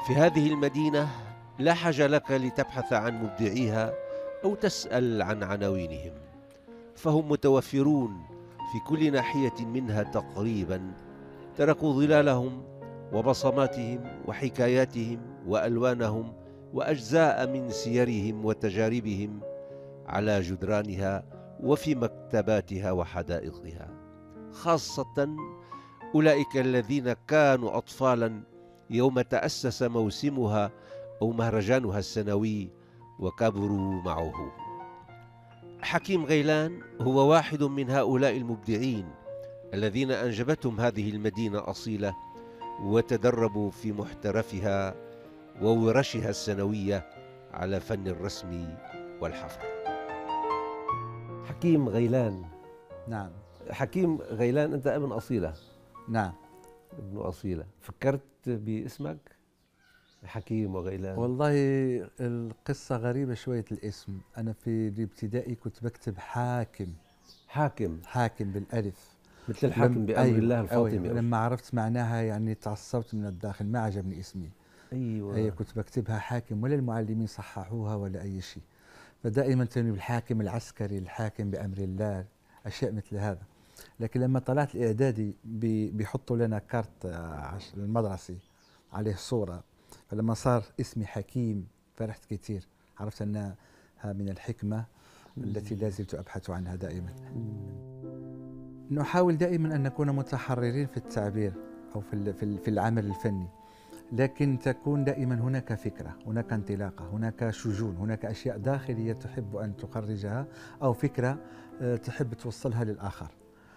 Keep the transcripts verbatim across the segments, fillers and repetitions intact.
في هذه المدينة لا حاجة لك لتبحث عن مبدعيها أو تسأل عن عناوينهم، فهم متوفرون في كل ناحية منها تقريبا. تركوا ظلالهم وبصماتهم وحكاياتهم وألوانهم وأجزاء من سيرهم وتجاربهم على جدرانها وفي مكتباتها وحدائقها، خاصة أولئك الذين كانوا أطفالا يوم تأسس موسمها أو مهرجانها السنوي وكبروا معه. حكيم غيلان هو واحد من هؤلاء المبدعين الذين أنجبتهم هذه المدينة أصيلة وتدربوا في محترفها وورشها السنوية على فن الرسم والحفر. حكيم غيلان. نعم. حكيم غيلان، أنت ابن أصيلة. نعم، ابن أصيلة. فكرت باسمك حكيم وغيلان؟ والله القصة غريبة شوية. الاسم أنا في الابتدائي كنت بكتب حاكم. حاكم. حاكم بالألف، مثل الحاكم بأمر أيوة الله الفاطمي. أيوة. لما عرفت معناها يعني تعصبت من الداخل، ما عجبني اسمي. أيوة. هي كنت بكتبها حاكم، ولا المعلمين صححوها ولا أي شيء. فدائما تنوي بالحاكم العسكري، الحاكم بأمر الله، أشياء مثل هذا. لكن لما طلعت الإعدادي بيحطوا لنا كارت المدرسي عليه صورة، فلما صار اسمي حكيم فرحت كثير، عرفت أنها من الحكمة التي لا زلت أبحث عنها دائما. نحاول دائما أن نكون متحررين في التعبير أو في في العمل الفني، لكن تكون دائما هناك فكرة، هناك انطلاقة، هناك شجون، هناك أشياء داخلية تحب أن تخرجها أو فكرة تحب توصلها للآخر.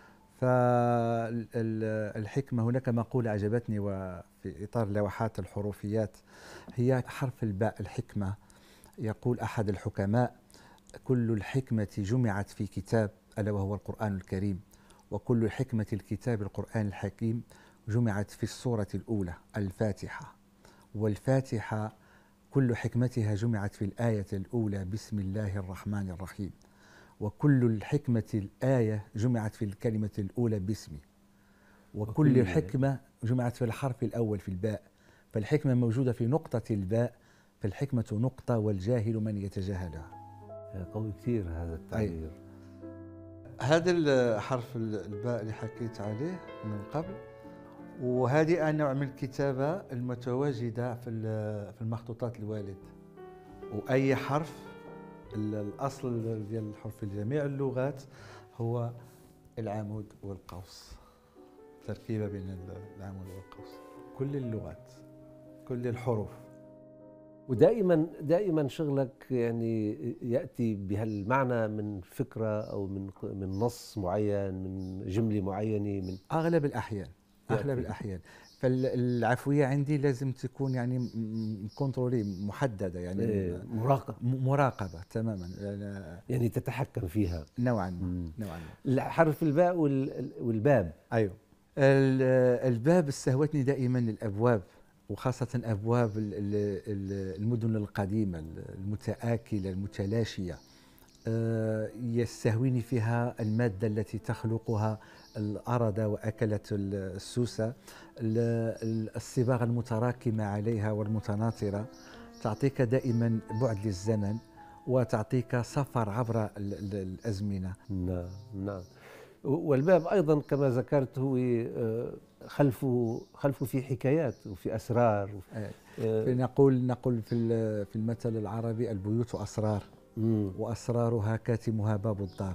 فالحكمة، هناك مقولة عجبتني وفي إطار لوحات الحروفيات، هي حرف الباء، الحكمة. يقول أحد الحكماء: كل الحكمة جمعت في كتاب ألا وهو القرآن الكريم، وكل حكمة الكتاب القرآن الحكيم جمعت في السورة الأولى الفاتحة، والفاتحة كل حكمتها جمعت في الآية الأولى بسم الله الرحمن الرحيم، وكل الحكمة الآية جمعت في الكلمة الأولى باسمي، وكل الحكمة جمعت في الحرف الأول في الباء، فالحكمة موجودة في نقطة الباء، فالحكمة نقطة والجاهل من يتجاهلها. قوي كثير هذا التعبير. هذا الحرف الباء اللي حكيت عليه من قبل، وهذه أنواع من الكتابة المتواجدة في في المخطوطات الوالد. وأي حرف، الأصل ديال الحرف في جميع اللغات هو العمود والقوس، تركيبة بين العمود والقوس، كل اللغات، كل الحروف. ودائما دائما شغلك يعني يأتي بهالمعنى من فكرة أو من من نص معين، من جملة معينة، من أغلب الأحيان. أغلب الأحيان. فالعفوية عندي لازم تكون يعني كنترولي، محددة، يعني إيه، مراقبة. مراقبة تماما، يعني تتحكم فيها نوعا ما. نوعا ما. حرف الباء والباب. أيوه. الباب استهوتني دائما الأبواب، وخاصة أبواب المدن القديمة المتآكلة المتلاشية. يستهويني فيها المادة التي تخلقها الأرض وأكلت السوسة، الصباغة المتراكمة عليها والمتناثرة تعطيك دائما بعد للزمن وتعطيك سفر عبر الأزمنة. نعم نعم. والباب أيضا كما ذكرت هو خلفه خلفه في حكايات وفي أسرار. آه. نقول نقول في في المثل العربي: البيوت أسرار، مم. وأسرارها كاتمها باب الدار.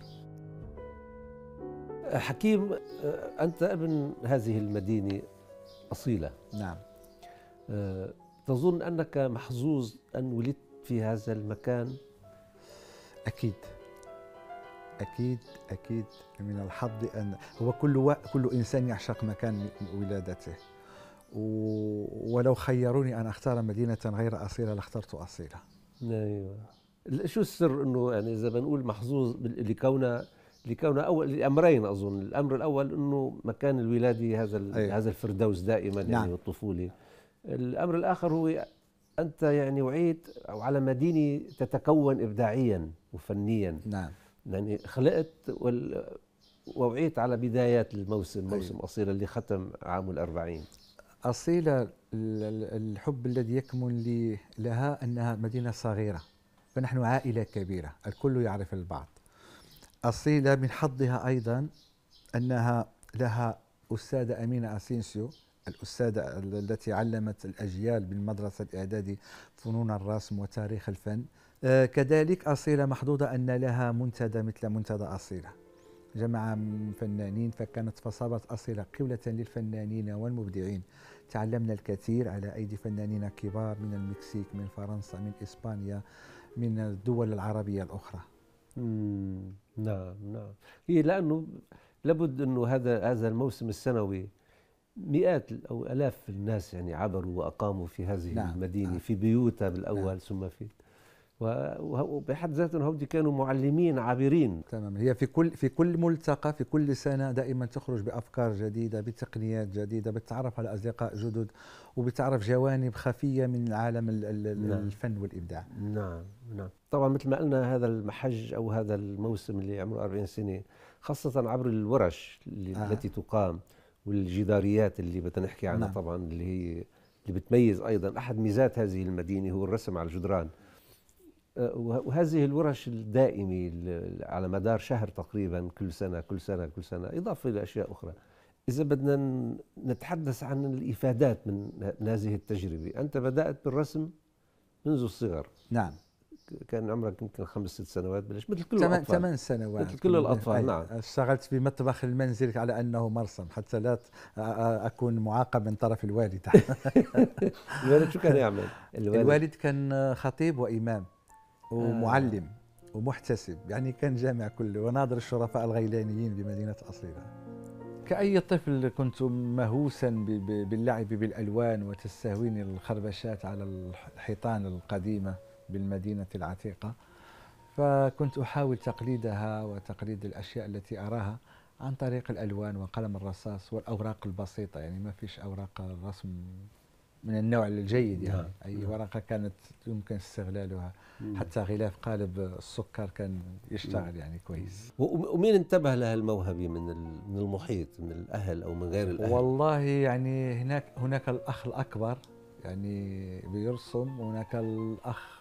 حكيم، أنت ابن هذه المدينة أصيلة. نعم. تظن أنك محظوظ أن ولدت في هذا المكان؟ أكيد أكيد أكيد. من الحظ أن هو كل و... كل إنسان يعشق مكان ولادته، ولو خيروني أن أختار مدينة غير أصيلة لاخترت أصيلة. أيوة. شو السر أنه يعني إذا بنقول محظوظ لكونه لكونه أول لأمرين؟ أظن الأمر الأول أنه مكان الولادة هذا أيوة. هذا الفردوس دائما يعني. نعم. والطفولة. الأمر الآخر هو أنت يعني وعيت على مدينة تتكون إبداعيا وفنيا. نعم. يعني خلقت وال... ووعيت على بدايات الموسم، موسم أيوة. أصيلة اللي ختم عام الأربعين. أصيلة الحب الذي يكمن لي لها أنها مدينة صغيرة، فنحن عائلة كبيرة الكل يعرف البعض. أصيلة من حظها أيضا أنها لها أستاذة أمينة أسينسيو، الأستاذة التي علمت الأجيال بالمدرسة الإعدادي فنون الرسم وتاريخ الفن. آه كذلك أصيلة محظوظة أن لها منتدى مثل منتدى أصيلة، جمع فنانين، فكانت فصابت أصيلة قبلة للفنانين والمبدعين. تعلمنا الكثير على أيدي فنانين كبار من المكسيك، من فرنسا، من إسبانيا، من الدول العربية الأخرى. مم. نعم نعم. هي لأنه لابد أنه هذا هذا الموسم السنوي مئات أو آلاف الناس يعني عبروا وأقاموا في هذه نعم. المدينة نعم. في بيوتها بالأول نعم. ثم في وبحد ذاتهم هودي كانوا معلمين عابرين. تماما. هي في كل في كل ملتقى في كل سنة دائما تخرج بأفكار جديدة، بتقنيات جديدة، بتعرف على أصدقاء جدد وبتعرف جوانب خفية من عالم نعم. الفن والإبداع. نعم نعم. طبعا مثل ما قلنا هذا المحج أو هذا الموسم اللي عمره أربعين سنة خاصة عبر الورش اللي آه. التي تقام والجداريات اللي بدنا نحكي عنها نعم. طبعا اللي هي اللي بتميز أيضا أحد ميزات هذه المدينة هو الرسم على الجدران، وهذه الورش الدائمة على مدار شهر تقريبا كل سنة كل سنة كل سنة، إضافة إلى أشياء أخرى. إذا بدنا نتحدث عن الإفادات من هذه التجربة، أنت بدأت بالرسم منذ الصغر. نعم. كان عمرك يمكن خمس ست سنوات بلش مثل كل ثمان الأطفال. ثمان سنوات مثل كل الأطفال. نعم. اشتغلت في مطبخ المنزل على أنه مرسم حتى لا أكون معاقب من طرف الوالد. الوالد شو كان يعمل؟ الوالد, الوالد كان خطيب وإمام ومعلم آه. ومحتسب، يعني كان جامع كله، وناظر الشرفاء الغيلانيين بمدينة أصيلة. كأي طفل كنت مهووسا باللعب بالألوان وتستهويني الخربشات على الحيطان القديمة بالمدينة العتيقة، فكنت أحاول تقليدها وتقليد الأشياء التي أراها عن طريق الألوان وقلم الرصاص والأوراق البسيطة، يعني ما فيش أوراق الرسم من النوع الجيد، يعني نعم. أي نعم. ورقة كانت يمكن استغلالها، مم. حتى غلاف قالب السكر كان يشتغل مم. يعني كويس. ومين انتبه لها الموهبة من من المحيط، من الأهل أو من غير الأهل؟ والله يعني هناك هناك الأخ الأكبر يعني بيرسم، وهناك الأخ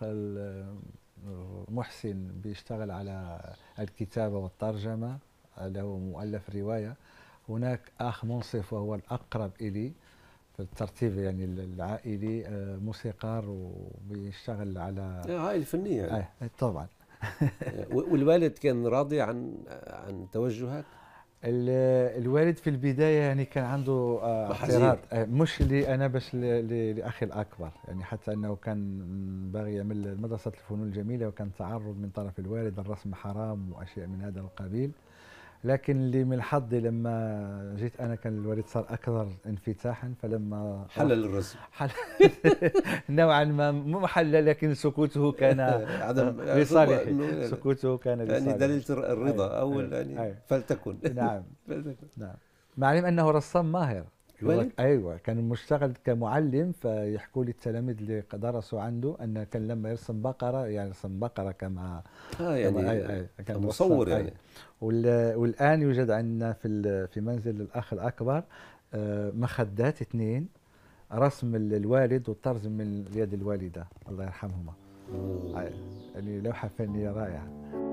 محسن بيشتغل على الكتابة والترجمة، له مؤلف رواية. هناك أخ منصف وهو الأقرب إلي في الترتيب يعني العائلي، موسيقار وبيشتغل على عائلة فنية يعني. آه طبعا. والوالد كان راضي عن عن توجهك؟ الوالد في البداية يعني كان عنده اعتراض، مش لي أنا بس لأخي الأكبر، يعني حتى أنه كان باغي يعمل مدرسة الفنون الجميلة، وكان تعرض من طرف الوالد الرسم حرام وأشياء من هذا القبيل. لكن اللي من حظي لما جيت أنا كان الوالد صار أكثر انفتاحا، فلما حلل الرسم حل نوعا ما، مو حلل لكن سكوته كان عدم لصالحي، سكوته كان لصالحي، يعني دليل الرضا أو يعني فلتكن. نعم. فلتكن. نعم. مع العلم أنه رسام ماهر. ايوه كان مشتغل كمعلم، فيحكوا لي التلاميذ اللي درسوا عنده ان كان لما يرسم بقره يعني يرسم بقره كما اه يعني كما أي أي كان مصور يعني. والان يوجد عندنا في في منزل الاخ الاكبر مخدات اثنين، رسم الوالد والطرز من يد الوالده الله يرحمهما، يعني لوحه فنيه رائعه.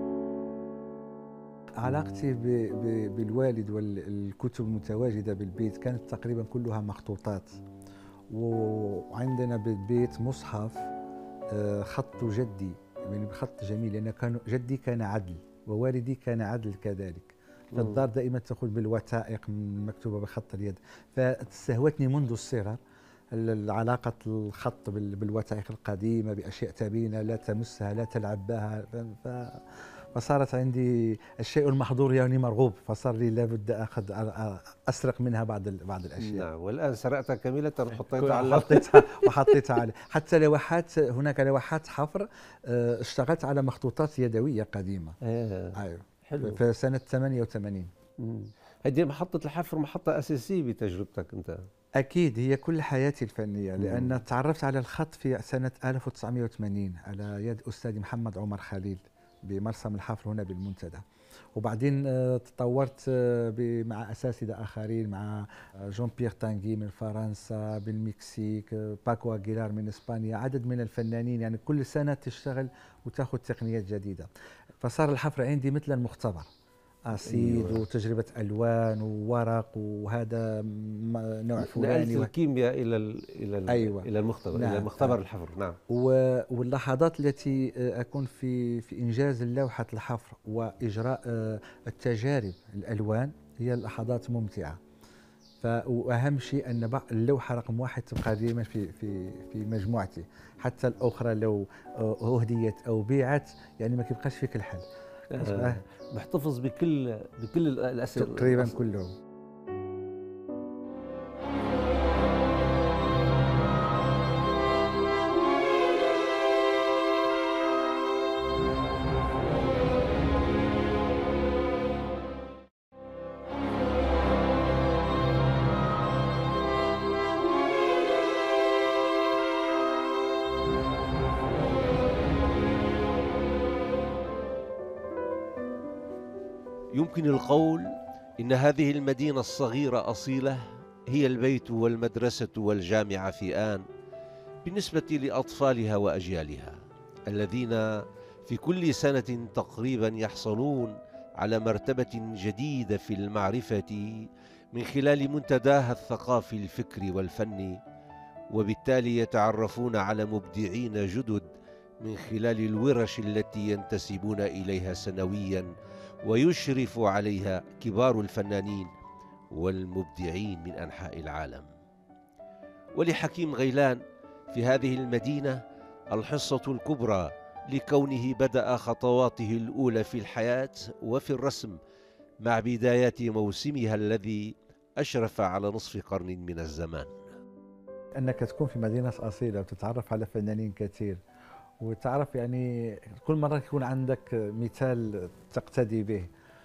علاقتي ب ب بالوالد والكتب المتواجدة بالبيت كانت تقريبا كلها مخطوطات، وعندنا بالبيت مصحف خط جدي يعني بخط جميل، لأن كان جدي كان عدل ووالدي كان عدل كذلك، فالدار دائما تقول بالوثائق مكتوبة بخط اليد، فاستهوتني منذ الصغر علاقة الخط بالوثائق القديمة بأشياء ثمينة لا تمسها لا تلعب بها، فصارت عندي الشيء المحظور يعني مرغوب، فصار لي لابد اخذ اسرق منها بعض بعض الاشياء. نعم. والان سرقتها كامله وحطيتها على حطيتها وحطيتها على حتى لوحات، هناك لوحات حفر اشتغلت على مخطوطات يدويه قديمه. ايه ايوه حلو. في سنه ثمانية وثمانين. هذه محطه الحفر محطه اساسيه بتجربتك انت. اكيد هي كل حياتي الفنيه، لان مم. تعرفت على الخط في سنه ألف وتسعمئة وثمانين على يد استاذ محمد عمر خليل بمرسم الحفر هنا بالمنتدى. وبعدين تطورت مع اساتذه اخرين، مع جون بيير تانغي من فرنسا، بالمكسيك، باكو اغيلار من اسبانيا، عدد من الفنانين. يعني كل سنه تشتغل وتاخذ تقنيات جديده، فصار الحفر عندي مثل المختبر، اسيد أيوة. وتجربه الوان وورق، وهذا نوع فلاني نقلت الكيمياء الى ال الى ال أيوة. الى المختبر، نعم. الى مختبر الحفر. نعم. واللحظات التي اكون في في انجاز لوحه الحفر واجراء التجارب الالوان هي لحظات ممتعه. فاهم شيء ان اللوحه رقم واحد تبقى دائما في في في مجموعتي، حتى الاخرى لو اهديت او بيعت يعني ما كيبقاش فيك الحل. آه محتفظ بكل بكل الاسئله تقريبا كلهم. يمكن القول إن هذه المدينة الصغيرة أصيلة هي البيت والمدرسة والجامعة في آن بالنسبة لأطفالها وأجيالها، الذين في كل سنة تقريبا يحصلون على مرتبة جديدة في المعرفة من خلال منتداها الثقافي الفكري والفني، وبالتالي يتعرفون على مبدعين جدد من خلال الورش التي ينتسبون إليها سنويا، ويشرف عليها كبار الفنانين والمبدعين من أنحاء العالم. ولحكيم غيلان في هذه المدينة الحصة الكبرى، لكونه بدأ خطواته الأولى في الحياة وفي الرسم مع بدايات موسمها الذي أشرف على نصف قرن من الزمان. أنك تكون في مدينة أصيلة وتتعرف على فنانين كثير، وتعرف يعني كل مرة يكون عندك مثال تقتدي به.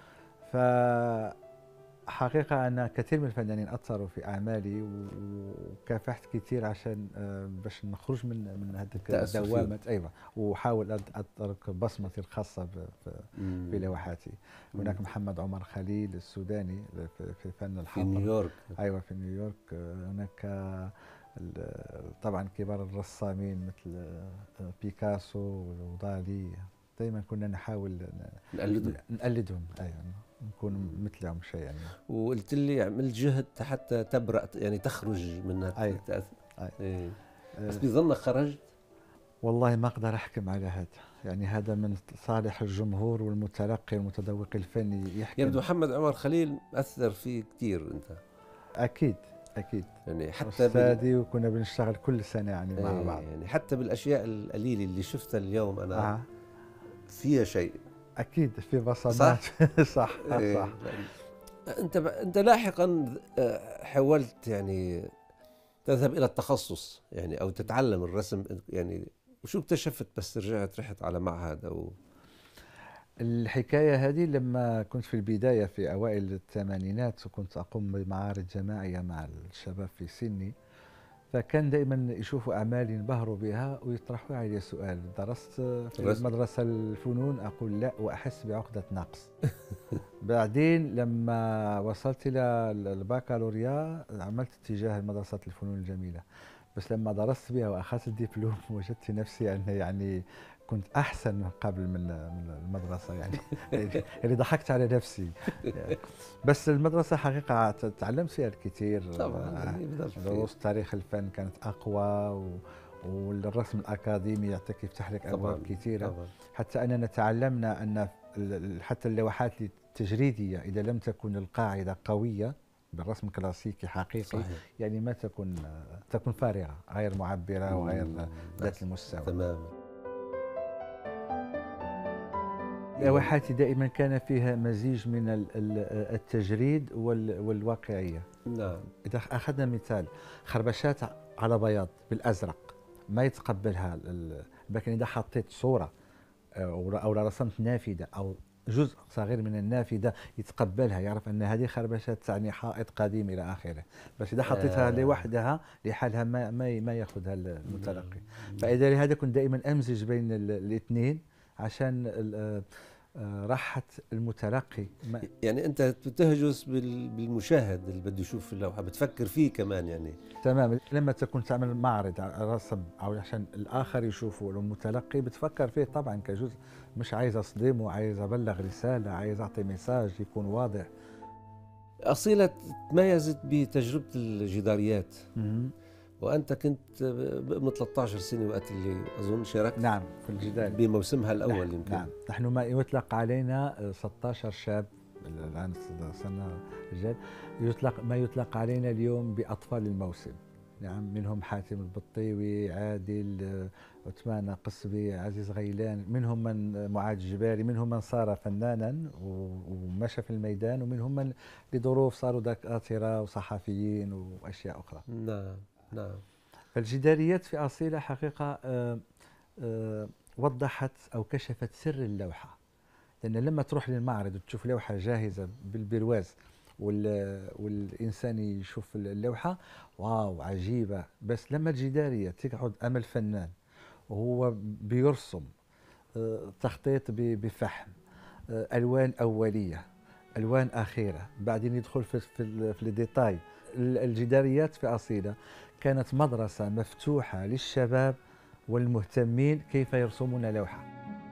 فحقيقة أن كثير من الفنانين أثروا في أعمالي، وكافحت كثير عشان باش نخرج من من هذيك الدوامة. أيوة، وحاول أترك بصمتي الخاصة في لوحاتي. هناك محمد عمر خليل السوداني في فن الحفر في نيويورك. أيوة في نيويورك. هناك طبعا كبار الرسامين مثل بيكاسو ودالي، دائما كنا نحاول نقلدهم نقلدهم ايوه، نكون مثلهم شيء يعني. وقلت لي عملت جهد حتى تبرأ، يعني تخرج من هذا أيوة. التأثير. أيوة. أيه. بس بظنك خرجت؟ والله ما اقدر احكم على هذا، يعني هذا من صالح الجمهور والمتلقي والمتذوق الفني يحكم. يبدو محمد عمر خليل أثر فيه كثير أنت. أكيد أكيد، يعني حتى أستاذي بال... وكنا بنشتغل كل سنة يعني مع بعض. يعني حتى بالأشياء القليلة اللي شفتها اليوم أنا آه. فيها شيء. أكيد في بصمات. صح صح, إيه. صح. أنت ب... أنت لاحقا حاولت يعني تذهب إلى التخصص يعني أو تتعلم الرسم يعني، وشو اكتشفت بس رجعت رحت على معهد أو؟ الحكاية هذه لما كنت في البداية في أوائل الثمانينات، وكنت أقوم بمعارض جماعية مع الشباب في سني، فكان دائما يشوفوا أعمالي ينبهروا بها ويطرحوا علي سؤال: درست في المدرسة الفنون؟ أقول لا، وأحس بعقدة نقص. بعدين لما وصلت إلى البكالوريا عملت اتجاه مدرسة الفنون الجميلة، بس لما درست بها وأخذت الدبلوم وجدت نفسي أن يعني كنت أحسن من قبل من المدرسة يعني. يعني ضحكت على نفسي. بس المدرسة حقيقة تعلمت فيها الكثير طبعا. دروس تاريخ الفن كانت أقوى، والرسم الأكاديمي يعطيك يفتح لك أبواب كثيرة. طبعاً. حتى أننا تعلمنا أن حتى اللوحات التجريدية إذا لم تكن القاعدة قوية بالرسم الكلاسيكي حقيقي، صحيح. يعني ما تكون تكون فارغة، غير معبرة وغير ذات المستوى. تماما. لوحاتي دائما كان فيها مزيج من التجريد والواقعية. نعم. إذا أخذنا مثال خربشات على بياض بالأزرق ما يتقبلها، لكن إذا حطيت صورة أو رسمت نافذة أو جزء صغير من النافذة يتقبلها، يعرف أن هذه خربشات تعني حائط قديم إلى آخره. بس إذا حطيتها آه. لوحدها لحالها ما ما ما يأخذها المتلقي. فإذا لهذا كنت دائما أمزج بين الاثنين عشان راحة المتلقي. يعني أنت بتهجس بالمشاهد اللي بده يشوف اللوحة، بتفكر فيه كمان يعني. تمام. لما تكون تعمل معرض رسم أو عشان الآخر يشوفه المتلقي، بتفكر فيه طبعا كجزء، مش عايز أصدمه، عايز أبلغ رسالة، عايز أعطي ميساج يكون واضح. أصيلة تميزت بتجربة الجداريات، وأنت كنت ابن ثلاثة عشر سنة وقت اللي أظن شاركت. نعم، في الجدال بموسمها الأول. نعم يمكن نعم. نحن ما يطلق علينا ستة عشر شاب، الآن صرنا رجال، يطلق ما يطلق علينا اليوم بأطفال الموسم. نعم، منهم حاتم البطيوي، عادل، عثمان قصبي، عزيز غيلان، منهم من معاذ الجباري، منهم من صار فنانا ومشى في الميدان، ومنهم من لظروف صاروا دكاترة وصحفيين وأشياء أخرى. نعم نعم. فالجداريات في أصيلة حقيقة آآ آآ وضحت أو كشفت سر اللوحة، لأن لما تروح للمعرض وتشوف لوحة جاهزة بالبرواز والإنسان يشوف اللوحة واو عجيبة، بس لما الجدارية تقعد أمام الفنان وهو بيرسم تخطيط بفحم، ألوان أولية، ألوان أخيرة، بعدين يدخل في في, في الديتاي. الجداريات في أصيلة كانت مدرسة مفتوحة للشباب والمهتمين كيف يرسمون لوحة.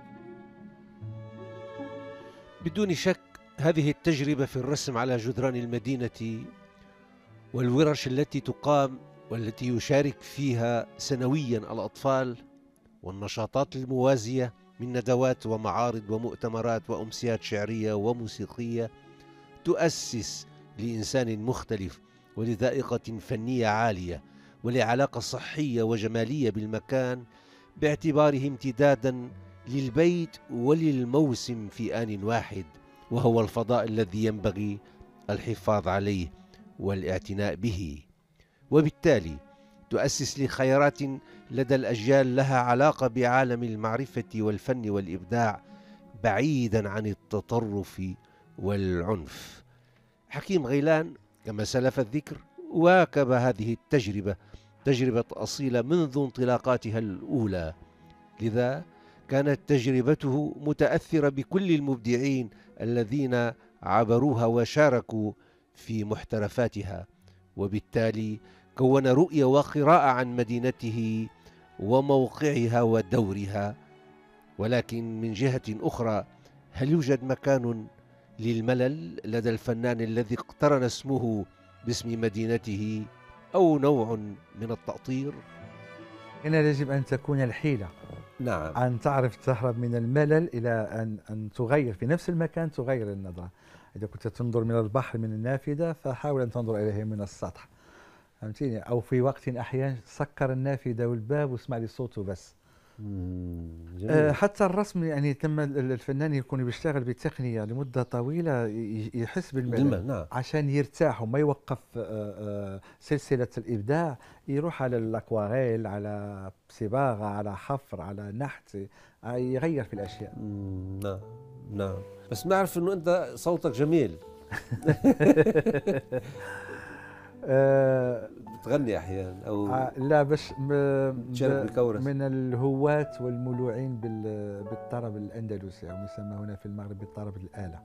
بدون شك هذه التجربة في الرسم على جدران المدينة والورش التي تقام والتي يشارك فيها سنويا الأطفال والنشاطات الموازية من ندوات ومعارض ومؤتمرات وأمسيات شعرية وموسيقية تؤسس لإنسان مختلف ولذائقة فنية عالية ولعلاقة صحية وجمالية بالمكان، باعتباره امتدادا للبيت وللموسم في آن واحد، وهو الفضاء الذي ينبغي الحفاظ عليه والاعتناء به. وبالتالي تؤسس لخيارات لدى الأجيال لها علاقة بعالم المعرفة والفن والإبداع بعيدا عن التطرف والعنف. حكيم غيلان كما سلف الذكر واكب هذه التجربة، تجربة أصيلة، منذ انطلاقاتها الأولى، لذا كانت تجربته متأثرة بكل المبدعين الذين عبروها وشاركوا في محترفاتها، وبالتالي كون رؤية وقراءة عن مدينته وموقعها ودورها. ولكن من جهة أخرى، هل يوجد مكان للملل لدى الفنان الذي اقترن اسمه باسم مدينته أو نوع من التأطير؟ هنا يجب أن تكون الحيلة. نعم. أن تعرف تهرب من الملل إلى أن أن تغير في نفس المكان، تغير النظرة. إذا كنت تنظر من البحر من النافذة فحاول أن تنظر إليه من السطح، فهمتيني؟ أو في وقت أحيان سكر النافذة والباب واسمع لي صوته بس. أه حتى الرسم، يعني لما الفنان يكون بيشتغل بتقنية لمدة طويلة يحس بالملل. نعم. عشان يرتاح وما يوقف أه أه سلسلة الإبداع، يروح على الأكواريل، على صباغة، على حفر، على نحت، يغير في الأشياء. نعم نعم. بس نعرف إنه أنت صوتك جميل. أه بتغني احيانا او آه لا، بس من الهواة والمولوعين بالطرب الاندلسي، او يسمى هنا في المغرب بالطرب الاله.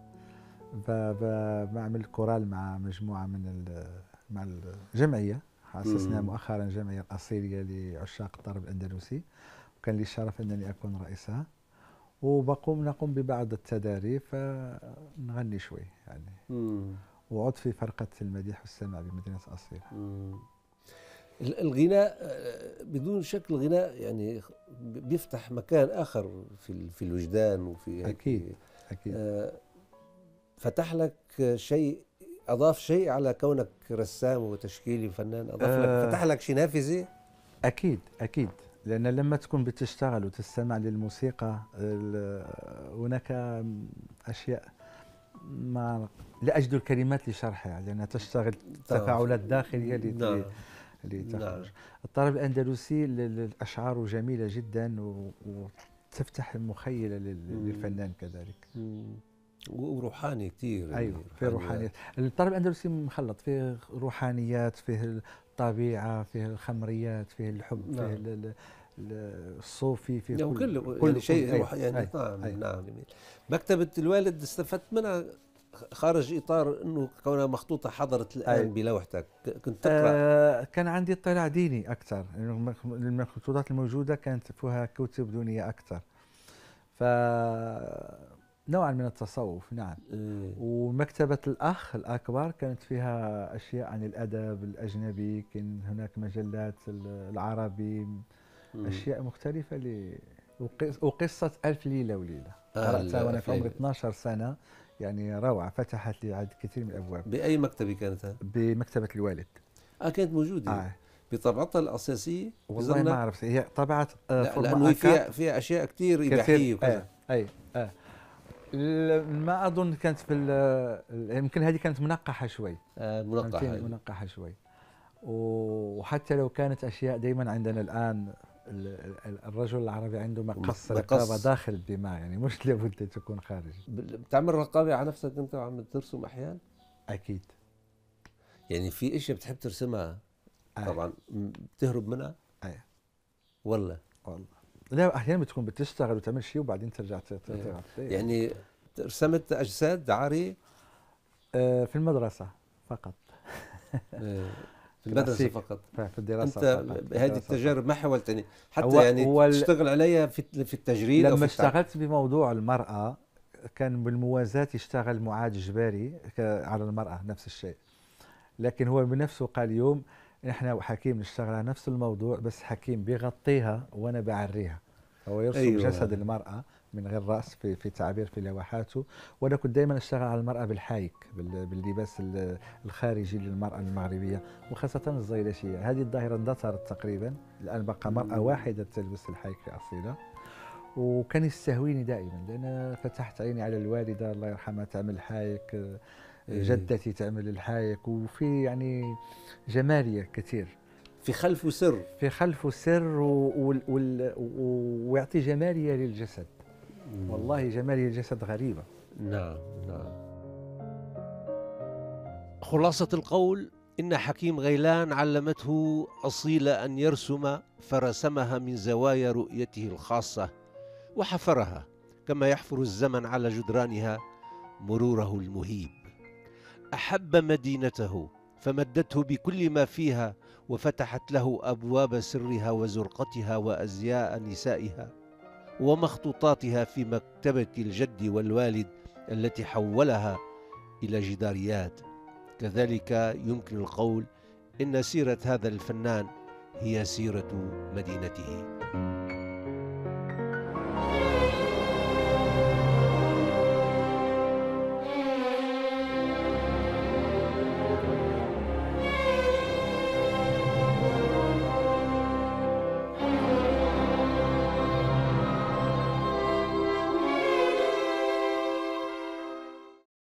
بعمل كورال مع مجموعه من مع الجمعيه، اسسنا مؤخرا جمعيه اصيليه لعشاق الطرب الاندلسي، وكان لي الشرف انني اكون رئيسها، وبقوم نقوم ببعض التداريب فنغني شوي يعني. مم. وعد في فرقه المديح والسماع بمدينه أصيلة. الغناء بدون شك الغناء يعني بيفتح مكان آخر في في الوجدان وفي أكيد أكيد. آه فتح لك شيء، أضاف شيء على كونك رسام وتشكيلي وفنان، أضاف آه لك فتح لك شي نافذة. أكيد أكيد، لأن لما تكون بتشتغل وتستمع للموسيقى هناك أشياء ما لا أجد الكلمات لشرحها، لأنها تشتغل تفاعلات داخلية اللي اللي تخرج. الطرب الأندلسي الأشعار جميلة جدا وتفتح المخيلة للفنان كذلك. وروحاني كثير. أيوة، في روحانيات. الطرب الأندلسي مخلط، فيه روحانيات، فيه الطبيعة، فيه الخمريات، فيه الحب، فيه الصوفي، في يعني كل, كل, كل يعني شيء أي روح يعني. أي نعم أي نعم جميل. مكتبة الوالد استفدت منها خارج إطار أنه كونها مخطوطة حضرت الآن أي. بلوحتك، كنت تقرأ؟ آه كان عندي اطلاع ديني أكثر، يعني المخطوطات الموجودة كانت فيها كتب دينية أكثر، ف نوعا من التصوف. نعم. إيه. ومكتبة الأخ الأكبر كانت فيها أشياء عن الأدب الأجنبي، كان هناك مجلات العربي، مم. أشياء مختلفة ل... وقص- وقصة ألف ليلة وليلة آه قرأتها وأنا في عمري الأفلام. اثني عشر سنة، يعني روعة، فتحت لي عدد كثير من الأبواب. بأي مكتبة كانت؟ بمكتبة الوالد. آه كانت موجودة آه. بطبعتها الأساسية؟ والله ما بظنك؟ عرفت، هي طبعت آه لا فورما لأنه هي فيها أكاد فيها أشياء كثير إباحية وكذا. آه. أي آه. ال- ما أظن كانت في ال- يمكن هذه كانت منقحة شوي. آه منقحة. فهمتني؟ منقحة شوي. وحتى لو كانت أشياء دائما عندنا الآن ال- ال- الرجل العربي عنده مقص مقص. رقابة داخل الدماء، يعني مش لابد تكون خارج. بتعمل رقابة على نفسك أنت وعم ترسم أحيانا؟ أكيد. يعني في اشياء بتحب ترسمها آه. طبعا بتهرب منها؟ أي. والله والله لا، أحيانا بتكون بتشتغل وتعمل شيء وبعدين ترجع ت- ت- إيه. ت- يعني رسمت أجساد عارية؟ آه، في المدرسة فقط. إيه. في المدرسة كلاسيك. فقط؟ في الدراسة أنت فقط. في هذه الدراسة التجارب ما حاولت يعني حتى هو- يعني هو ال- تشتغل عليها في في التجريد أو لما في التع- اشتغلت بموضوع المرأة كان بالموازاة يشتغل معاد جباري ك- على المرأة نفس الشيء، لكن هو بنفسه قال اليوم احنا وحكيم نشتغل على نفس الموضوع، بس حكيم بيغطيها وانا بعريها. هو يرسم أيوة. أيوة. جسد المرأة من غير رأس في في تعبير في لوحاته، وانا كنت دائما اشتغل على المرأة بالحايك بال- باللباس ال- الخارجي للمرأة المغربية وخاصة الزيلشية. هذه الظاهرة اندثرت تقريبا، الآن بقى مرأة واحدة تلبس الحايك أصيلة. وكان يستهويني دائما لأن فتحت عيني على الوالدة الله يرحمها تعمل حايك، جدتي تعمل الحايك، وفي يعني جمالية كثير، في خلفه سر، في خلفه سر و- وال- وال- و- ويعطي جمالية للجسد. والله جمالية الجسد غريبة. نعم نعم. خلاصة القول إن حكيم غيلان علمته أصيلة أن يرسم، فرسمها من زوايا رؤيته الخاصة وحفرها كما يحفر الزمن على جدرانها مروره المهيب. أحب مدينته فمدته بكل ما فيها وفتحت له أبواب سرها وزرقتها وأزياء نسائها ومخطوطاتها في مكتبة الجد والوالد التي حولها إلى جداريات. كذلك يمكن القول إن سيرة هذا الفنان هي سيرة مدينته.